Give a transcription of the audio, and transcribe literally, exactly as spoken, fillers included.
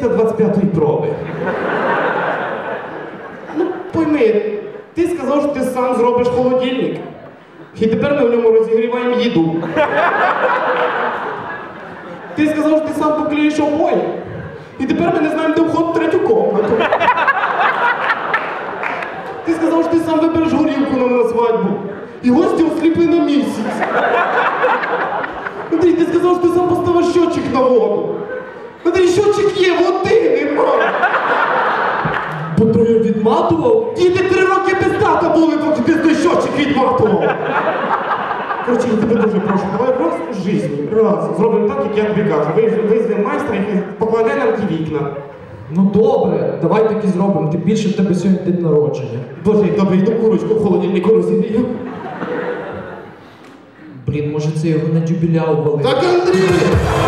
триста двадцять п'ятої проби. Ну, пойми, ти сказав, що ти сам зробиш холодильник. І тепер ми в ньому розігріваємо їду. Ти сказав, що ти сам поклеїш обої. І тепер ми не знаємо, де вход в третю комнату. Ти сказав, що ти сам вибереш горілку нам на свадьбу. І гості осліпли на місяць. Андрій, ти сказав, що ти сам поставиш щотчик на воду. Андрій, щотчик є, води нема. Бо то я відматував? Діти три роки без тата були, поки ти той щотчик відматував. Короче, я тебе дуже прошу, давай раз в житті, раз, зробимо так, як я тобі кажу. Визвемо майстра і покладе нам ті вікна. Ну добре, давай так і зробимо, тим більше в тебе сьогодні день народження. Боже, як добре, йду курочку в холодильнику розігрію. Блін, може це його на дюбіля увалив? Так, Андрій!